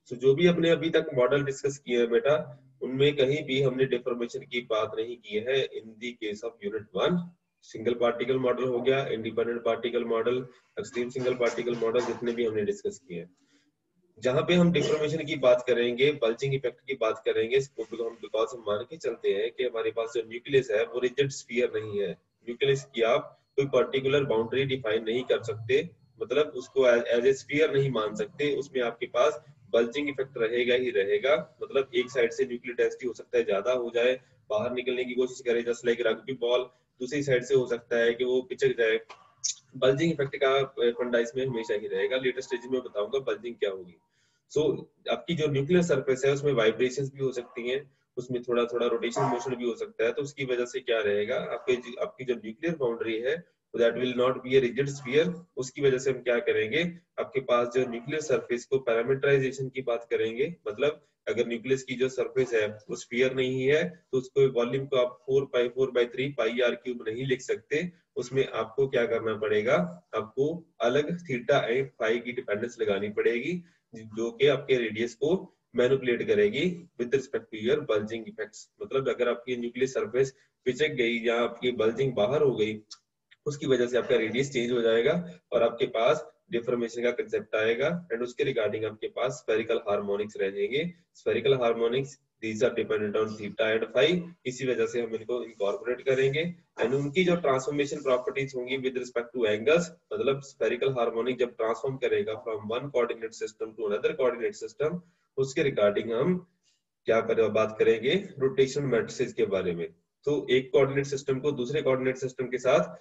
सो जो भी हमने अभी तक मॉडल डिस्कस किए हैं बेटा, उनमें कहीं भी हमने डिफॉर्मेशन की बात नहीं की है in the case of unit 1। Single particle model हो गया, independent particle model, extreme single particle model, जितने भी हमने डिस्कस किए हैं। जहां पे हम डिफॉर्मेशन की बात करेंगे, बल्जिंग इफेक्ट की बात करेंगे, हम बिकॉज हम मान के चलते हैं कि हमारे पास जो न्यूक्लियस है वो रिजिड स्फीयर नहीं है। न्यूक्लियस की आप कोई पर्टिकुलर बाउंड्री डिफाइन नहीं कर सकते, मतलब उसको एज ए स्फीयर नहीं मान सकते, उसमें आपके पास बल्जिंग इफेक्ट रहेगा ही रहेगा। मतलब एक साइड से न्यूक्लियर डेंसिटी हो सकता है ज्यादा हो जाए, बाहर निकलने की कोशिश करे जस्ट लाइक रग्बी बॉल, दूसरी साइड से हो सकता है कि वो पिचक जाए। बल्जिंग इफेक्ट का फंडा इसमें हमेशा ही रहेगा। लेटेस्ट स्टेज में बताऊंगा बल्जिंग क्या होगी। सो आपकी जो न्यूक्लियर सरफेस है उसमें वाइब्रेशंस भी हो सकती हैं, उसमें थोड़ा थोड़ा रोटेशन मोशन भी हो सकता है, तो उसकी वजह से क्या रहेगा, आपकी जो न्यूक्लियर बाउंड्री है that will not be a rigid sphere. उसकी वजह से हम क्या करेंगे, आपके पास जो न्यूक्लियर सरफेस को पैरामीटराइजेशन की बात करेंगे, मतलब अगर न्यूक्लियस की जो सरफेस है वो स्फीयर नहीं है तो उसको वॉल्यूम को आप 4/4/3 पाई आर क्यूब नहीं लिख सकते। उसमें आपको क्या करना पड़ेगा, आपको अलग थीटा एंड फाई की डिपेंडेंस लगानी पड़ेगी, जो कि आपके रेडियस को मैनिपुलेट करेगी with respect to your bulging effects. मतलब अगर आपकी न्यूक्लियर सरफेस पिचक गई या आपकी बल्जिंग बाहर हो गई, उसकी वजह से आपका रेडियस चेंज हो जाएगा और आपके पास डिफॉर्मेशन का कंसेप्ट आएगा। एंड उसके रिगार्डिंग आपके पास स्फेरिकल हार्मोनिक्स रहेंगे। Spherical harmonics these are dependent on theta and phi, इसी वजह से हम इनको इनकॉर्पोरेट करेंगे। एंड उनकी जो ट्रांसफॉर्मेशन प्रॉपर्टीज होंगी विद रिस्पेक्ट टू एंगल्स, मतलब स्फेरिकल हार्मोनिक जब ट्रांसफॉर्म करेगा from one coordinate system to another coordinate system, उसके रिगार्डिंग हम क्या बात करेंगे, रोटेशन मैट्रिसेस के बारे में। तो एक कोऑर्डिनेट सिस्टम को दूसरे कोऑर्डिनेट सिस्टम के साथ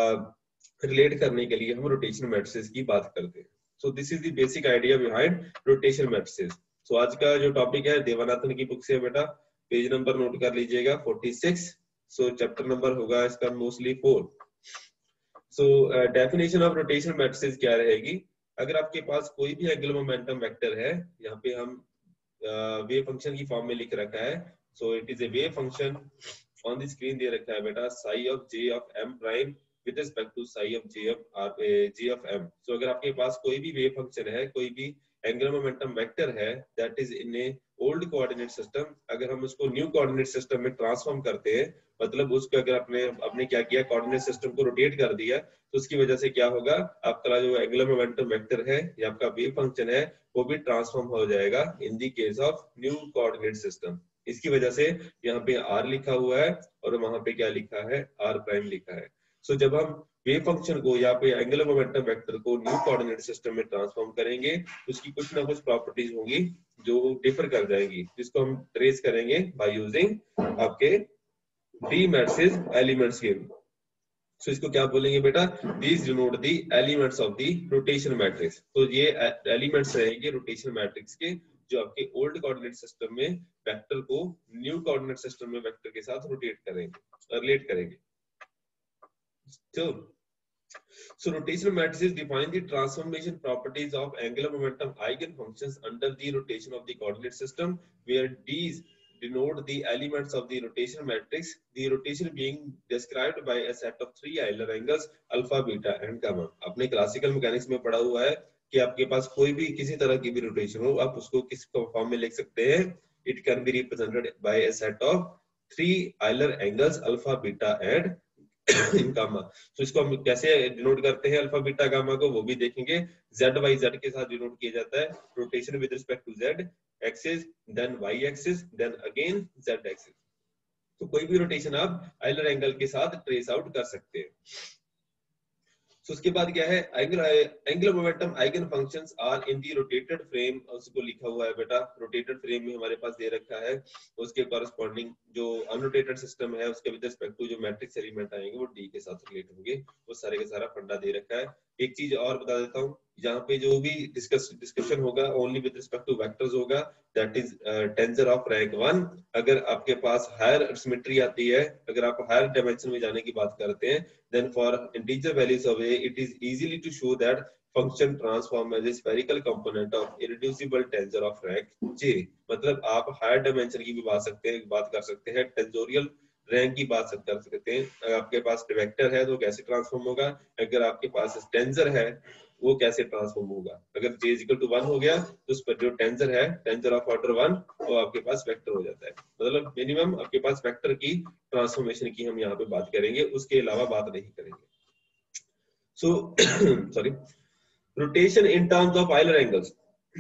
रिलेट करने के लिए हम रोटेशन मैट्रिसेस की बात करते हैं। So this is the basic idea behind rotation matrices. So आज का जो टॉपिक है देवानाथन की बुक से बेटा, पेज नंबर नोट कर लीजिएगा 46। सो चैप्टर नंबर होगा इसका mostly 4। So definition of rotation matrices क्या रहेगी, अगर आपके पास कोई भी एंगुलर मोमेंटम वेक्टर है, यहाँ पे हम वेव फंक्शन की फॉर्म में लिख रखा है। So it is a wave function, on the screen दे रखा है बेटा psi of J of M prime with respect to psi of J of M. So अगर आपके पास कोई भी वेव फंक्शन है, कोई भी एंगुलर मोमेंटम वेक्टर है that is in a old coordinate system, अगर हम उसको न्यू कोऑर्डिनेट सिस्टम में ट्रांसफॉर्म करते हैं, मतलब उसको अगर आपने क्या किया, कोऑर्डिनेट सिस्टम को रोटेट कर दिया, तो उसकी वजह से क्या होगा, आपका जो एंगुलर मोमेंटम वेक्टर है या आपका वेव फंक्शन है वो भी ट्रांसफॉर्म हो जाएगा in the case of new coordinate system. इसकी वजह से यहाँ पे आर लिखा हुआ है और वहां पे क्या लिखा है, आर प्राइम लिखा है। सो जब हम वेव फंक्शन को या पे एंगुलर मोमेंटम वेक्टर को न्यू कोऑर्डिनेट सिस्टम में ट्रांसफॉर्म करेंगे, तो उसकी कुछ ना कुछ प्रॉपर्टीज होंगी जो डिफर कर जाएंगी, जिसको हम ट्रेस करेंगे बाय यूजिंग आपके डी मैट्रिसेस एलिमेंट्स के। सो इसको क्या बोलेंगे बेटा, these denote the elements of the rotation matrix. तो ये एलिमेंट्स रहेंगे रोटेशन मैट्रिक्स के, जो आपके ओल्ड कोऑर्डिनेट सिस्टम में वेक्टर को न्यू कोऑर्डिनेट सिस्टम में वेक्टर के साथ रोटेट करेंगे, रिलेट करेंगे। So rotational matrices define the transformation properties of angular momentum eigenfunctions under the rotation of the coordinate system, where these denote the elements of the rotation matrix, the rotation being described by a set of three Euler angles alpha, beta and gamma। अपने classical mechanics में पढ़ा हुआ है कि आपके पास कोई भी किसी तरह की भी रोटेशन हो, आप उसको किस फॉर्म में लिख सकते हैं, it can be represented by a set of three Euler angles alpha, beta and gamma. तो इसको हम कैसे डिनोट करते हैं अल्फा बीटा गामा को, वो भी देखेंगे। जेड वाई जेड के साथ डिनोट किया जाता है, rotation with respect to Z axis, then Y axis, then again Z axis. तो कोई भी रोटेशन आप आइलर एंगल के साथ ट्रेस आउट कर सकते हैं। तो उसके बाद क्या है, angular momentum eigen functions are in the rotated frame, उसको लिखा हुआ है बेटा रोटेटेड फ्रेम में हमारे पास दे रखा है। उसके कॉरेस्पॉन्डिंग जो अनरोटेटेड सिस्टम है उसके विद रिस्पेक्ट टू जो मैट्रिक्स एलिमेंट आएंगे वो डी के साथ रिलेट होंगे, वो सारे का सारा फंडा दे रखा है। एक चीज और बता देता हूँ, यहाँ पे जो भी डिस्कशन होगा only with respect to vectors होगा, that is tensor of rank 1। अगर आपके पास हायर सिमेट्री आती है, अगर आप हायर डायमेंशन में जाने की बात करते हैं, then for integer values of a it is easily to show that function transform as a spherical component of irreducible tensor of rank j। मतलब आप हायर डायमेंशन की भी बात कर सकते हैं, टेंजोरियल रैंक की बात कर सकते हैं। अगर आपके पास वेक्टर है तो कैसे ट्रांसफॉर्म होगा, अगर आपके पास टेंसर है वो कैसे ट्रांसफॉर्म होगा। अगर j इक्वल टू 1 हो गया तो उस पर जो टेंसर है, टेंसर ऑफ ऑर्डर 1, वो आपके पास वेक्टर हो जाता है। मतलब मिनिमम आपके पास वेक्टर की ट्रांसफॉर्मेशन की हम यहाँ पे बात करेंगे, उसके अलावा बात नहीं करेंगे। So sorry, rotation in terms of Euler angles.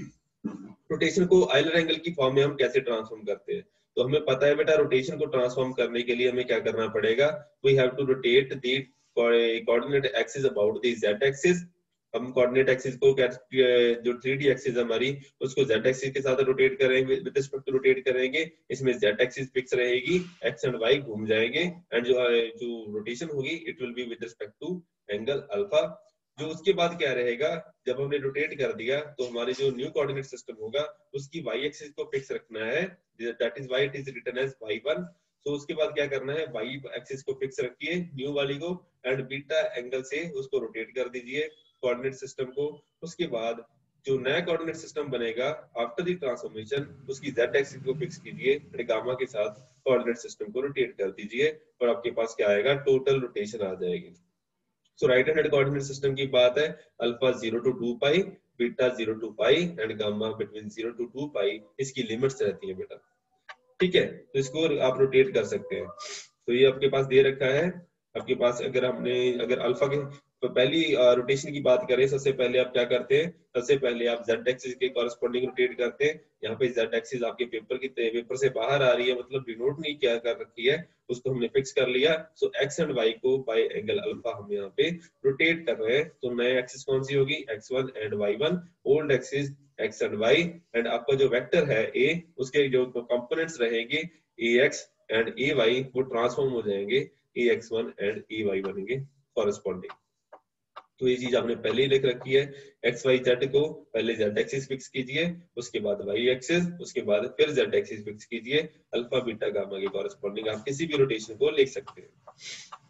Rotation को आइलर एंगल की फॉर्म में हम कैसे ट्रांसफॉर्म करते हैं? तो हमें पता है बेटा, रोटेशन को ट्रांसफॉर्म करने के लिए हमें क्या करना पड़ेगा, we have to rotate the coordinate axis about the z axis. हम कोऑर्डिनेट एक्सिस को जो 3D एक्सिस हमारी, उसको z एक्सिस के साथ रोटेट करेंगे, विद रिस्पेक्ट टू रोटेट करेंगे। इसमें z एक्सिस फिक्स रहेगी, x एंड y घूम जाएंगे, एंड जो रोटेशन होगी it will be with respect to angle alpha. जो उसके बाद क्या रहेगा, जब हमने रोटेट कर दिया तो हमारे जो न्यू कोऑर्डिनेट सिस्टम होगा उसकी y एक्सिस को फिक्स रखना है, that is why it is written as y1। तो उसके बाद क्या करना है, y एक्सिस को फिक्स रखिए न्यू वाली को, एंड बीटा एंगल से उसको रोटेट कर दीजिए कोऑर्डिनेट सिस्टम को। उसके बाद जो नया कोऑर्डिनेट सिस्टम बनेगा आफ्टर द ट्रांसफॉर्मेशन, उसकी z एक्सिस को फिक्स कीजिए एंड गामा के साथ कोऑर्डिनेट सिस्टम को रोटेट कर दीजिए, और आपके पास क्या आएगा, टोटल रोटेशन आ जाएगी। So right hand coordinate system की बात है, alpha 0 to 2 pi, beta 0 to pi and gamma between 0 to 2 pi, इसकी लिमिट्स रहती है बेटा। ठीक है, तो इसको आप रोटेट कर सकते हैं। तो ये आपके पास दे रखा है आपके पास। अगर अल्फा के तो पहली रोटेशन की बात करें, सबसे पहले आप क्या करते हैं, सबसे पहले आप z एक्सिस के कॉरेस्पॉन्डिंग रोटेट करते हैं। यहाँ पे z एक्सिस आपके पेपर से बाहर आ रही है, मतलब डिनोट नहीं क्या कर रखी है, उसको हमने फिक्स कर लिया। सो x एंड y को बाय एंगल अल्फा हम यहाँ पे रोटेट कर रहे हैं। तो नया एक्सिस कौन सी होगी, x1 and y1, old axis x and y, and आपका जो वेक्टर है a, उसके जो कंपोनेंट्स रहेंगे ax एंड ay, वो ट्रांसफॉर्म हो जाएंगे, ax1 एंड ay बनेंगे कॉरेस्पॉन्डिंग। तो ये चीज आपने पहले ही लिख रखी है, एक्स वाई जेड को पहले जेड एक्सिस फिक्स कीजिए, उसके बाद वाई एक्सिस, उसके बाद फिर जेड एक्सिस फिक्स कीजिए, अल्फा बीटा गामा के कॉरेस्पॉन्डिंग आप किसी भी रोटेशन को लिख सकते हैं।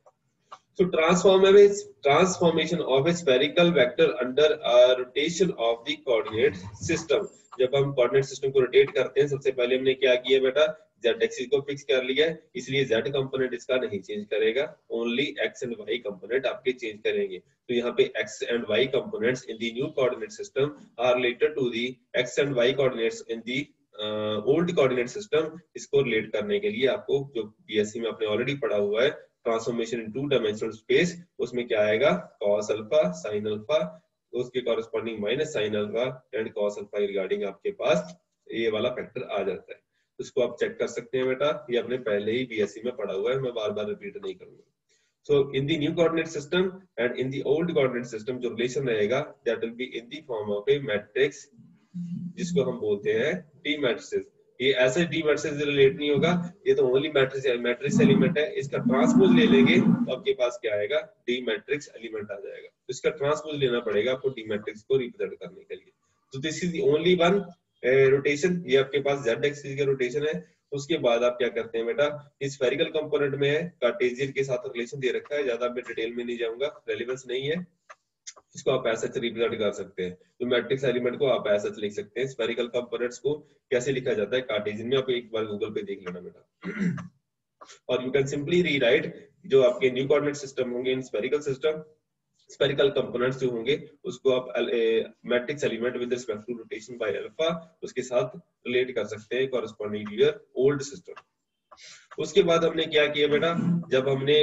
So transformation of a spherical vector under a rotation of the coordinate system। जब हम कोऑर्डिनेट सिस्टम को रोटेट करते हैं, सबसे पहले हमने क्या किया बेटा, z एक्सिस को फिक्स कर लिया है, इसलिए z कंपोनेंट इसका नहीं चेंज करेगा, only x and y component आपके चेंज करेंगे। तो यहाँ पे x and y components in the new coordinate system are related to the x and y coordinates in the old coordinate system. इसको relate करने के लिए आपको जो बीएससी में आपने ऑलरेडी पढ़ा हुआ है, ट्रांसफॉर्मेशन इन 2 डायमेंशनल स्पेस, उसमें क्या आएगा, cos अल्फा sin अल्फा, उसके corresponding minus sin alpha and cos alpha regarding आपके पास ये वाला फैक्टर आ जाता है। उसको आप चेक कर सकते हैं बेटा, ये आपने पहले ही बीएससी में पढ़ा हुआ है, मैं बार बार रिपीट नहीं करूंगा। So in the new coordinate system and in the old coordinate system जो रिलेशन रहेगा, that will be in the form of a matrix, जिसको हम बोलते हैं डी मैट्रिसेस। ये ऐसे डी मैट्रिसेस रिलेट नहीं होगा, ये तो ओनली मैट्रिक्स एलिमेंट है, इसका ट्रांसपोज ले लेंगे तो आपके पास क्या आएगा, डी मैट्रिक्स एलिमेंट आ जाएगा। तो इसका ट्रांसपोज लेना पड़ेगा आपको डी मैट्रिक्स को रिप्रेजेंट करने के लिए। तो this is the only one rotation, ये आपके पास z एक्सिस का रोटेशन है। उसके बाद आप क्या करते हैं बेटा, इस स्फेरिकल कंपोनेंट में है, कार्टेशियन के साथ रिलेशन दे रखा है, ज्यादा मैं डिटेल में नहीं जाऊंगा, रेलेवेंस नहीं है, इसको आप ऐसा रिप्रेजेंट कर सकते हैं। तो मैट्रिक्स एलिमेंट को आप ऐसा लिख सकते हैं। स्फेरिकल कंपोनेंट्स को कैसे लिखा जाता है कार्टेशियन में, आप एक बार गूगल पे देख लेना बेटा। और यू कैन सिंपली रीराइट जो आपके न्यू कोऑर्डिनेट सिस्टम होंगे in spherical system, spherical components जो होंगे उसको आप matrix element with respect to rotation by alpha उसके साथ रिलेट कर सकते हैं corresponding to your old system. उसके बाद हमने क्या किया बेटा, जब हमने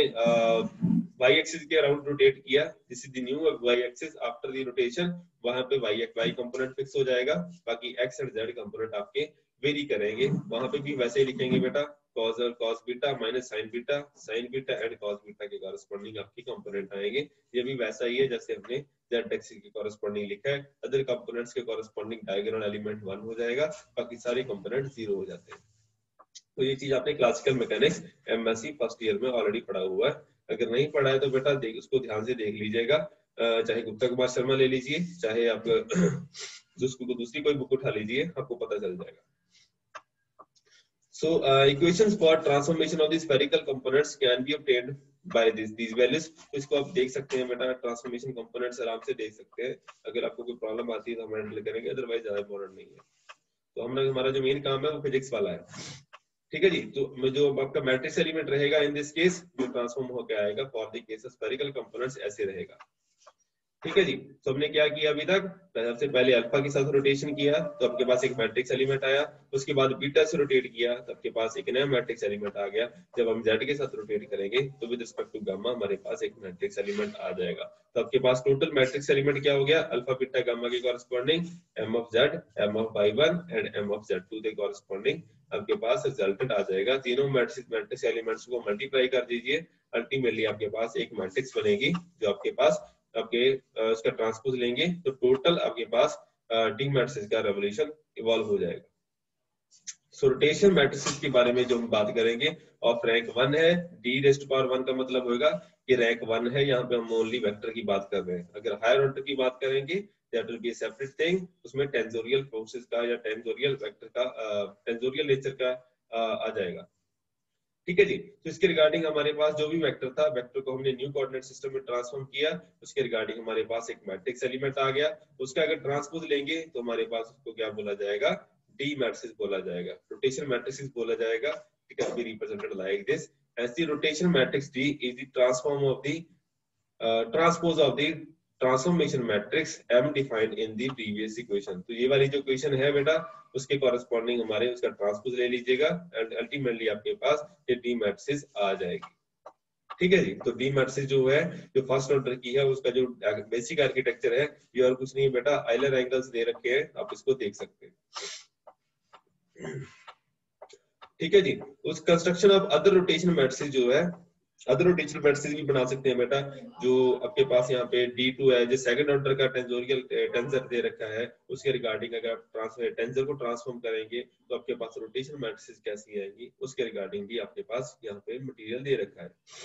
y एक्सिस के अराउंड रोटेट किया, this is the new y axis after the rotation, वहां पे y कंपोनेंट फिक्स हो जाएगा, बाकी x एंड z कंपोनेंट आपके वेरी करेंगे। वहां पे भी वैसे ही लिखेंगे बेटा, cos beta minus sin beta and cos beta के कॉरेस्पॉन्डिंग आपकी कंपोनेंट आएंगे। ये भी वैसा ही है जैसे हमने z एक्सिस के कॉरेस्पॉन्डिंग लिखा है, अदर कंपोनेंट्स के कॉरेस्पॉन्डिंग डायगोनल एलिमेंट 1 हो जाएगा, बाकी सारे कंपोनेंट 0 हो जाते हैं। तो ये चीज आपने classical mechanics MSc first year में ऑलरेडी पढ़ा हुआ है, अगर नहीं पढ़ा है तो बेटा उसको ध्यान से देख लीजिएगा, चाहे गुप्ता कुमार शर्मा ले लीजिए, चाहे आप दूसरी कोई बुक उठा लीजिए, आपको पता चल जाएगा। So equations for transformation of the spherical components can be obtained by these values। तो इसको आप देख सकते हैं बेटा, ट्रांसफॉर्मेशन कंपोनेंट्स आराम से देख सकते हैं, अगर आपको कोई प्रॉब्लम आती है तो हम हैंडल करेंगे, अदरवाइज ज्यादा इंपॉर्टेंट नहीं है। तो हमारा जो मेन काम है वो फिजिक्स वाला है, ठीक है जी। तो जो आपका मैट्रिक्स एलिमेंट रहेगा इन दिस केस, जो ट्रांसफॉर्म होकर आएगा for the case of spherical components ऐसे रहेगा। ठीक है जी। तो हमने क्या किया अभी तक, सबसे पहले अल्फा के साथ रोटेशन किया तो आपके पास एक मैट्रिक्स एलिमेंट आया, उसके बाद बीटा से रोटेट किया तो आपके पास एक नया मैट्रिक्स एलिमेंट आ गया। जब हम जेड के साथ रोटेट करेंगे तो विद रिस्पेक्ट टू गामा हमारे पास एक मैट्रिक्स एलिमेंट आ जाएगा। तो आपके पास टोटल मैट्रिक्स एलिमेंट क्या हो गया, अल्फा बीटा गामा के corresponding M of Z, M of y1 and M of z2 के कॉरेस्पॉन्डिंग आपके पास रिजल्टेंट आ जाएगा। तीनों मैट्रिक्स एलिमेंट्स को मल्टीप्लाई कर दीजिए, अल्टीमेटली आपके पास एक मैट्रिक्स बनेगी जो आपके पास आपके उसका ट्रांसपोज लेंगे तो टोटल आपके पास डी मैट्रिक्स का रेवोल्यूशन इवॉल्व हो जाएगा। सो रोटेशन मैट्रिसेस के बारे में जो हम बात करेंगे ऑफ रैंक 1 है, डी रेज़्ड पावर 1 का मतलब होगा कि रैंक 1 है, यहाँ पे हम ओनली वेक्टर की बात कर रहे हैं। अगर हायर ऑर्डर की बात करेंगे that will be a separate thing, उसमें टेंजोरियल फोर्सेस का या टेंजोरियल वेक्टर का टेंजोरियल नेचर का आ जाएगा। ठीक है जी। तो इसके रिगार्डिंग हमारे पास जो भी वेक्टर था, वेक्टर को हमने न्यू कोऑर्डिनेट सिस्टम में ट्रांसफॉर्म किया, उसके रिगार्डिंग हमारे पास एक मैट्रिक्स एलिमेंट आ गया। उसका अगर ट्रांसपोज लेंगे तो हमारे पास उसको क्या बोला जाएगा, डी मैट्रिक्स बोला जाएगा, रोटेशन मैट्रिक्स बोला जाएगा। It can be represented like this as the rotation matrix D is the transform of the transpose of the transformation matrix m defined in the previous equation. तो ये वाली जो equation है बेटा उसके कॉरेस्पॉन्डिंग हमारे उसका ट्रांसपोज ले लीजिएगा एंड अल्टीमेटली आपके पास ये डी मैट्रिक्स आ जाएगी। ठीक है जी। तो डी मैट्रिक्स जो है जो फर्स्ट ऑर्डर की है उसका जो बेसिक आर्किटेक्चर है ये और कुछ नहीं है बेटा, आइलर एंगल्स दे रखे हैं, आप इसको देख सकते हैं। ठीक है जी। उस construction of other rotation matrix जो है, अदर रोटेशनल मैट्रिक्स भी बना सकते हैं बेटा। जो आपके पास यहाँ पे D2 है, जो सेकंड ऑर्डर का टेंजोरियल टेंसर दे रखा है, उसके रिगार्डिंग अगर आप टेंसर को ट्रांसफॉर्म करेंगे तो आपके पास रोटेशनल मैट्रिक्स कैसी आएंगी उसके रिगार्डिंग भी आपके पास यहाँ पे मटेरियल दे रखा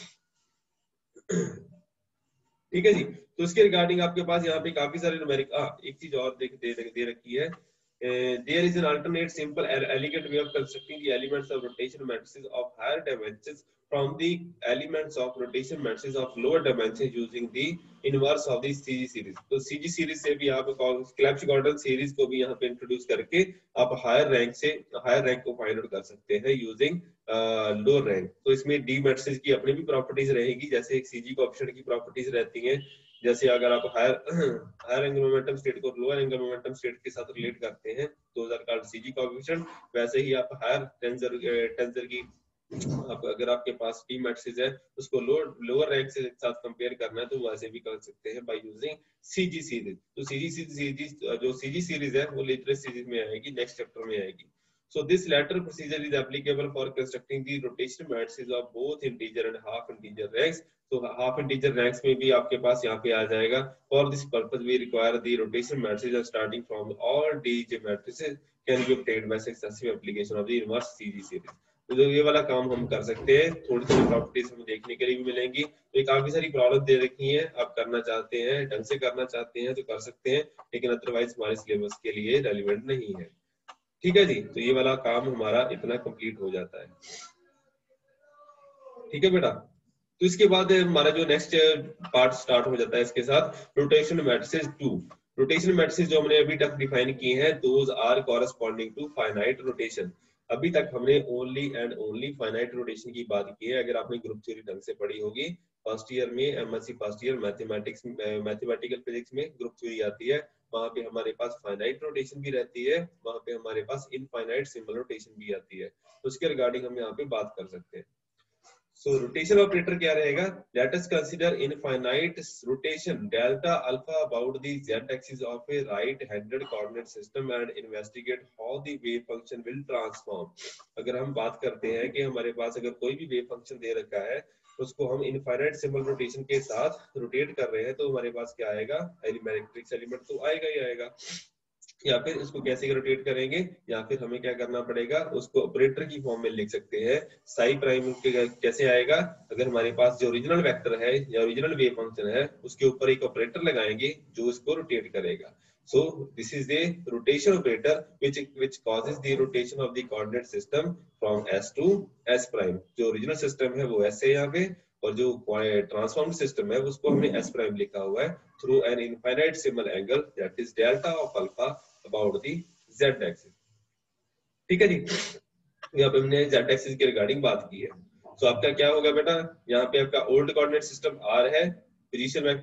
है। ठीक है जी। तो इसके रिगार्डिंग आपके पास यहाँ पे काफी सारे न्यूमेरिक एक चीज और दे रखी है, there is an alternate simple elegant way of constructing the elements of rotation matrices of higher dimensions from the elements of rotation matrices of lower dimensions using the inverse of the CG series। तो CG series से भी आप Clebsch-Gordon series को भी यहाँ पे introduce करके आप हायर रैंक को फाइंड आउट कर सकते हैं यूजिंग लोअर रैंक। तो इसमें डी मैट्रिसेस की अपनी भी प्रॉपर्टीज रहेगी, जैसे एक CG कोएफिशिएंट की प्रॉपर्टीज रहती हैं। जैसे अगर आप हायर एंगल मोमेंटम स्टेट को लोअर एंगल मोमेंटम स्टेट के साथ रिलेट करते हैं तो कॉल्ड सीजी कोएफिशिएंट, वैसे ही आप हायर टेंसर की आप अगर आपके पास डी मैट्रिक्स है उसको लोअर रैंक से साथ कंपेयर करना है तो वैसे भी कर सकते हैं बाय यूजिंग सीजी सीरीज। तो सीजी सीरीज है वो लेटेस्ट सीरीज में आएगी, नेक्स्ट चैप्टर में आएगी। So this latter procedure is applicable for constructing the rotation matrices of both integer and half integer ranks। तो हाफ इंटीजर रैंक्स में भी आपके पास यहाँ पे आ जाएगा। For this purpose we require the rotation matrices starting from all DJ matrices can be obtained by successive application of the inverse CG series. तो जो ये वाला काम हम कर सकते हैं, थोड़ी थोड़ी प्रॉपर्टीज हमें देखने के लिए भी मिलेंगी। तो ये काफी सारी प्रॉब्लम दे रखी है, आप करना चाहते हैं ढंग से करना चाहते हैं तो कर सकते हैं, लेकिन अदरवाइज हमारे सिलेबस के लिए रेलिवेंट नहीं है। ठीक है जी। तो ये वाला काम हमारा इतना कंप्लीट हो जाता है। ठीक है बेटा। तो इसके बाद हमारा जो नेक्स्ट पार्ट स्टार्ट हो जाता है इसके साथ रोटेशन मैट्रिसेस 2। रोटेशन मैट्रिसेस जो हमने अभी तक डिफाइन किए हैं those are corresponding to finite rotation. अभी तक हमने only and only finite rotation की बात की है। अगर आपने ग्रुप थ्योरी ढंग से पढ़ी होगी फर्स्ट ईयर में, MSc first year mathematical physics में ग्रुप थ्योरी आती है, वहां पे हमारे पास फाइनाइट रोटेशन भी रहती है, वहां पे हमारे पास इनफाइनाइट सिंबल रोटेशन भी आती है। तो उसके रिगार्डिंग हम यहाँ पे बात कर सकते हैं। So rotation operator क्या रहेगा? Let us consider infinite rotation delta alpha about the z-axis of a right-handed coordinate system and investigate how the wave function will transform। अगर हम बात करते हैं कि हमारे पास अगर कोई भी wave function दे रखा है उसको हम इनफाइनाइट सिंबल रोटेशन के साथ रोटेट कर रहे हैं तो हमारे पास क्या आएगा, मैट्रिक्स एलिमेंट तो आएगा ही आएगा। या फिर इसको कैसे रोटेट करेंगे, या फिर हमें क्या करना पड़ेगा, उसको ऑपरेटर की फॉर्म में लिख सकते हैं। साई प्राइम कैसे आएगा, अगर हमारे पास जो ओरिजिनल वेक्टर है या ओरिजिनल वेव फंक्शन है उसके ऊपर एक ऑपरेटर लगाएंगे जो इसको रोटेट करेगा। So this is the rotation operator which causes the rotation of the coordinate system from S to S prime। जो ओरिजिनल सिस्टम है वो S है यहाँ पे, और जो ट्रांसफॉर्म सिस्टम है उसको हमने S प्राइम लिखा हुआ है through an infinitesimal angle that is delta of alpha about the z axis. ठीक है जी। यहाँ पे हमने z एक्सिस के रिगार्डिंग बात की है। तो आपका क्या होगा बेटा, यहाँ पे आपका ओल्ड कोऑर्डिनेट सिस्टम R है, पोजीशन वेक्टर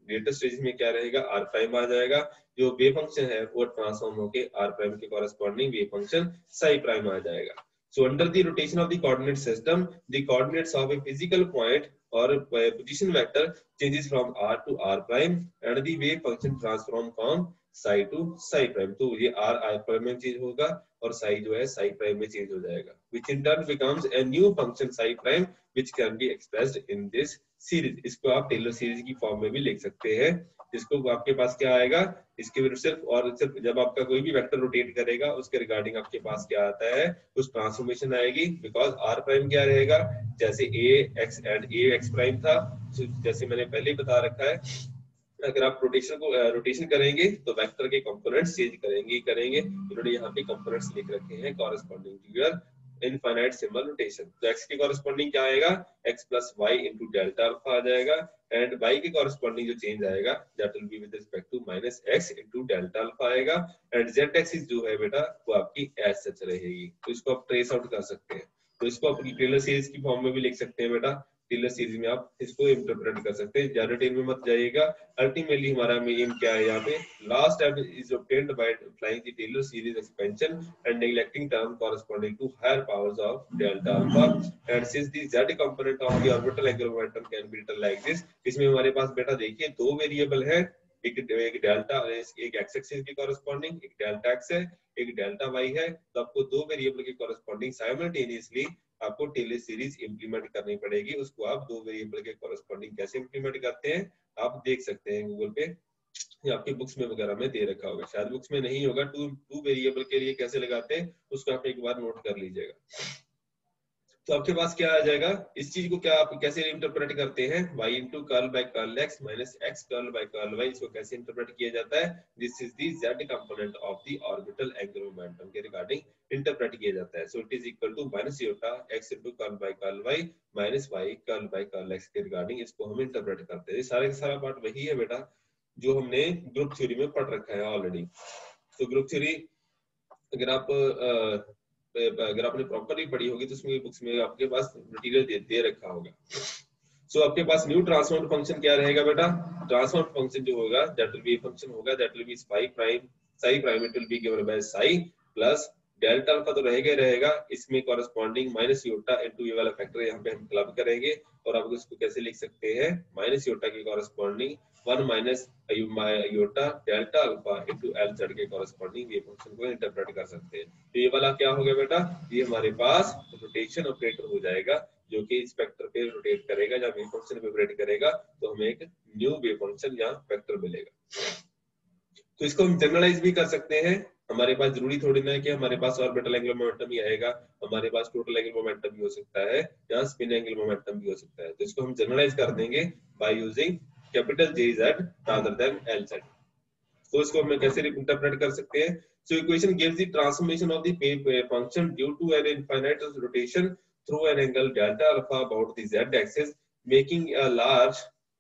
लेटर स्टेज में क्या रहेगा, आर प्राइम आ जाएगा, जो वेव फंक्शन है वो ट्रांसफॉर्म होके आर प्राइम के corresponding wave function psi prime आ जाएगा। So under the rotation of the coordinate system, the coordinates of a physical point or a position vector changes from r to r prime and the wave function transform from psi to psi prime। तो ये r prime में change होगा और psi जो है psi prime में change हो जाएगा, which in turn becomes a new function psi prime which can be expressed in this series। इसको आप टेलर सीरीज की फॉर्म में भी लिख सकते हैं, जिसको आपके पास क्या आएगा, इसके सिर्फ और सिर्फ जब आपका कोई भी वेक्टर रोटेट करेगा उसके रिगार्डिंग आपके पास क्या आता है, कुछ ट्रांसफॉर्मेशन आएगी, बिकॉज आर प्राइम क्या रहेगा, जैसे A X and A X prime था, जैसे मैंने पहले ही बता रखा है, अगर आप रोटेशन करेंगे तो वेक्टर के कंपोनेंट्स चेंज करेंगे। इन्होंने यहाँ पे कंपोनेंट्स लिख रखे हैं corresponding to your infinitesimal rotation. तो x के कॉरेस्पॉन्डिंग क्या आएगा, x plus Y into delta alpha आ जाएगा, एंड y के कॉरेस्पॉन्डिंग जो चेंज आएगा that will be with respect to minus x into delta alpha आएगा, एंड z एक्सिस जो है बेटा वो आपकी एज सच रहेगी। तो इसको आप ट्रेस आउट कर सकते हैं, तो इसको आप टेलर सीरीज की फॉर्म में भी लिख सकते हैं बेटा, टेलर सीरीज में आप इसको इंटरप्रेट कर सकते हैं, ज्यादा टेल में मत जाइएगा। अल्टीमेटली हमारा एम क्या है यहाँ पे, last step is obtained by applying the Taylor series expansion and neglecting term corresponding to higher powers of delta alpha, and since the z component of the orbital angular momentum can be written like this. इसमें हमारे पास बेटा देखिए दो variable है, एक delta एक X axis के corresponding एक डेल्टा एक्स है, एक डेल्टा वाई है, तो आपको दो वेरिएबल के कॉरेस्पॉन्डिंग साइमल्टेनियसली आपको टेलर सीरीज इंप्लीमेंट करनी पड़ेगी। उसको आप दो वेरिएबल के कॉरेस्पॉन्डिंग कैसे इंप्लीमेंट करते हैं आप देख सकते हैं गूगल पे, या आपके बुक्स में वगैरह में दे रखा होगा, शायद बुक्स में नहीं होगा। टू वेरिएबल के लिए कैसे लगाते हैं उसको आप एक बार नोट कर लीजिएगा। तो आपके पास क्या आ जाएगा, इस चीज को क्या आप कैसे इंटरप्रेट करते हैं, y into curl by curl x minus x curl by curl y, इसको कैसे इंटरप्रेट किया जाता है, this is the z component of the orbital angular momentum के रिगार्डिंग इंटरप्रेट किया जाता है। So it is equal to minus iota x into curl by curl y minus y curl by curl x के regarding इसको हम interpret करते हैं। ये सारा का सारा पार्ट वही है बेटा जो हमने ग्रुप थ्योरी में पढ़ रखा है ऑलरेडी। तो ग्रुप थ्योरी अगर आपने प्रॉपरली पढ़ी होगी तो उसमें बुक्स में आपके पास मटेरियल दे रखा होगा। सो आपके पास न्यू ट्रांसफॉर्म फंक्शन क्या रहेगा बेटा, ट्रांसफॉर्म फंक्शन जो होगा दैट विल बी फंक्शन होगा that will be psi prime it will be given by psi plus delta alpha तो रहेगा ही रहेगा, इसमें कॉरेस्पॉन्डिंग माइनस योटा इनटू ये वाला फैक्टर यहाँ पे हम क्लब करेंगे, और आप इसको कैसे लिख सकते हैं, माइनस योटा के corresponding 1 minus iota delta alpha into L Z के कॉरेस्पॉन्डिंग ये फंक्शन को इंटरप्रेट कर सकते हैं। तो ये वाला क्या हो गया बेटा, ये हमारे पास रोटेशन ऑपरेटर हो जाएगा जो कि इस वेक्टर पे रोटेट करेगा, जब वेव फंक्शन पे रोटेट करेगा तो हमें एक न्यू वेव फंक्शन या वेक्टर मिलेगा। तो इसको हम जनरलाइज भी कर सकते हैं, हमारे पास जरूरी थोड़ी ना है कि हमारे पास ऑर्बिटल एंगुलर मोमेंटम ही आएगा, हमारे पास टोटल एंगुलर मोमेंटम भी हो सकता है या स्पिन एंगुलर मोमेंटम भी हो सकता है। तो इसको हम जनरलाइज कर देंगे by using capital JZ rather than LZ। तो इसको हम कैसे इंटरप्रेट कर सकते हैं, so equation gives the transformation of the wave function due to an infinite rotation through an angle delta alpha about the z axis making a large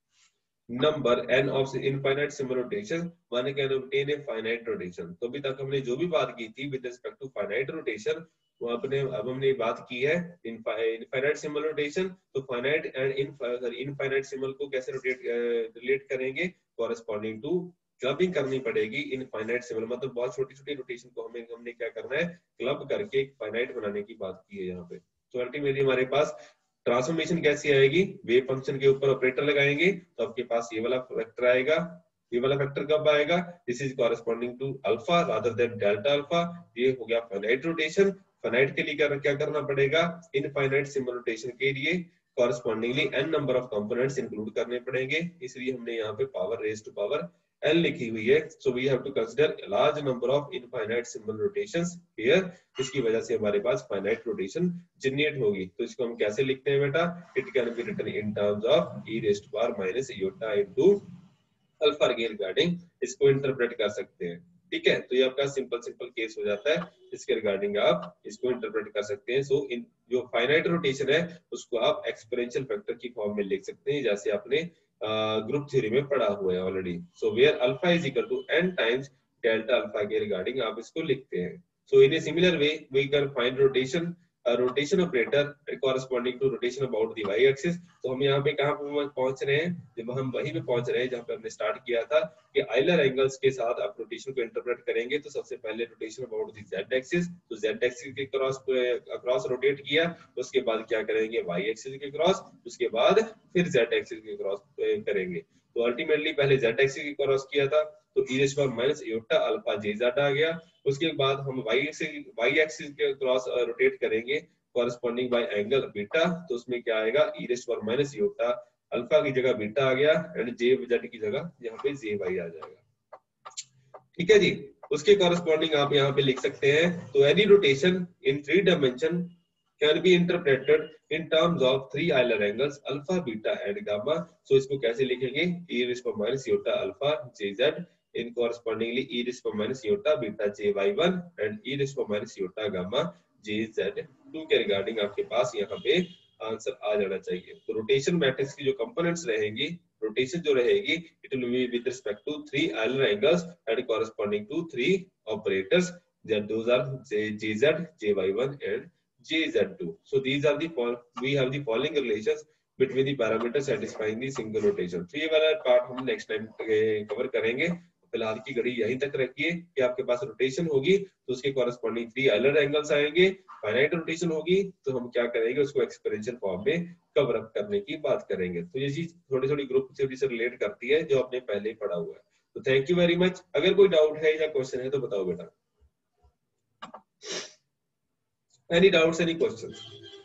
number n of infinite similar rotation one can obtain a finite rotation। तो अभी तक हमने जो भी बात की थी with respect to finite rotation वो अब हमने बात की है इनफाइनाइट सिंबल रोटेशन। तो फाइनाइट एंड इनफाइनाइट सिंबल को कैसे रिलेट करेंगे, कॉरेस्पॉन्डिंग टू क्लबिंग करनी पड़ेगी इनफाइनाइट सिंबल, मतलब बहुत छोटी छोटी रोटेशन को हमने क्या करना है, क्लब करके एक फाइनाइट बनाने की बात की है यहाँ पे। तो अल्टीमेटली हमारे पास ट्रांसफॉर्मेशन कैसी आएगी, वेव फंक्शन के ऊपर ऑपरेटर लगाएंगे तो आपके पास ये वाला वेक्टर आएगा, ये वाला वेक्टर कब आएगा, this is corresponding to alpha rather than delta alpha. ये हो गया फाइनाइट रोटेशन। फाइनाइट के लिए क्या करना पड़ेगा, इनफाइनाइट सिंबल रोटेशन के लिए correspondingly n number of components include करने पड़ेंगे, इसलिए हमने यहाँ पे power raise to power n लिखी हुई है। So we have to consider large number of infinitesimal rotations here, इसकी वजह से हमारे पास फाइनाइट रोटेशन जनरेट होगी। तो इसको हम कैसे लिखते हैं बेटा, it can be written in terms of e raise to power minus iota into alpha के रिगार्डिंग इसको इंटरप्रेट कर सकते हैं। ठीक है, तो ये आपका सिंपल केस हो जाता है, इसके रिगार्डिंग आप इसको इंटरप्रेट कर सकते हैं। सो इन जो फाइनाइट रोटेशन है उसको आप एक्सपोनेंशियल फैक्टर की फॉर्म में लिख सकते हैं, जैसे आपने ग्रुप थ्योरी में पढ़ा हुआ है already. So where alpha is equal to n times delta alpha के रिगार्डिंग आप इसको लिखते हैं। So in a similar way we can find rotation rotation operator corresponding to rotation about the Y axis. तो हम यहाँ पे कहाँ पहुंच रहे हैं, जब हम वहीं पे पहुंच रहे हैं जहाँ पे हमने स्टार्ट किया था कि आइलर एंगल्स के साथ आप रोटेशन को इंटरप्रेट करेंगे। तो सबसे पहले rotation about the Z axis, तो जेड एक्सिस के क्रॉस रोटेट किया, उसके बाद क्या करेंगे वाई एक्सिस के क्रॉस, उसके बाद फिर जेड एक्सिस के क्रॉस करेंगे। तो अल्टीमेटली पहले जेड एक्सिस के क्रॉस किया था तो e raise power minus iota alpha J Z आ गया। उसके बाद हम वाई एक्सिस के क्रॉस रोटेट करेंगे कॉरेस्पॉन्डिंग बाय एंगल बीटा, तो उसमें क्या आएगा e raise power minus iota alpha की जगह बीटा आ गया एंड जे जेड की जगह यहाँ पे जे वाई आ जाएगा। ठीक है जी, उसके कॉरेस्पॉन्डिंग आप यहाँ पे लिख सकते हैं। तो any rotation in 3 dimension can be interpreted in terms of 3 Euler angles alpha, beta and gamma. So इसको कैसे लिखेंगे, e raised to minus iota alpha jz in correspondingly e raised to minus iota beta jy1 and e raised to minus iota gamma jz2 के regarding आपके पास यहाँ पे answer आ जाना चाहिए। तो रोटेशन मैट्रिक्स की जो कंपोनेंट्स रहेंगी, रोटेशन जो रहेगी, it will be with respect to 3 Euler angles and corresponding to 3 operators, that those are jz, jy1 and jz2. So these are the we have the following relations between the parameters satisfying the single rotation. तो ये वाला part हम next time cover करेंगे। फिलहाल की घड़ी यहीं तक रखिए कि आपके पास रोटेशन होगी तो उसके कॉरेस्पॉन्डिंग 3 Euler एंगल्स आएंगे। फाइनाइट रोटेशन होगी तो हम क्या करेंगे, उसको एक्सपोनेंशियल फॉर्म में कवर अप करने की बात करेंगे। तो ये चीज थोड़ी थोड़ी ग्रुप थ्योरी से रिलेट करती है जो आपने पहले ही पढ़ा हुआ है। तो थैंक यू वेरी मच। अगर कोई डाउट है या क्वेश्चन है तो बताओ बेटा। Any doubts, any questions?